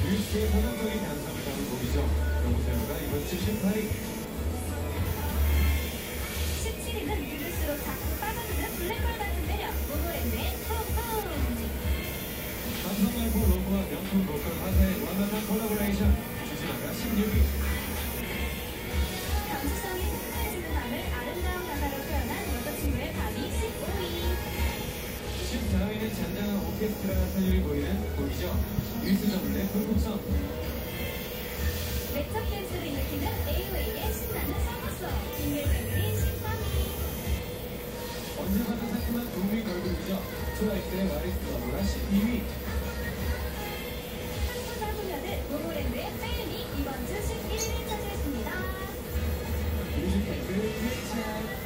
뉴스의 전형적인 감성을 담은 곡이죠. 정우세호가 이번 주 18위. 17위는 들을수록 자꾸 빠져드는 블랙홀 같은 매력, 모모랜드의 쿵쿵. 감성 말고 로브와 명품 보컬 화사의 완벽한 콜라보레이션. 주진아가 16위. 감수성이 풍부해지는 밤을 아름다운 가사로 표현한 여자친구의 밤이 15위. 14위는 잔잔한 오케스트라 선율이 보이는 곡이죠. 윌스정의 불국성. 내적 댄스를 일으키는 AOA의 신나는 서머송, 빙글빙글이 13위. 언제 봐도 상큼한 국민 걸그룹이죠. 트와이스의 와리스 러브가 12위. 한국 잡으면은 모모랜드의 팬이 이번 주 11위를 차지했습니다. 뮤직뱅크 1차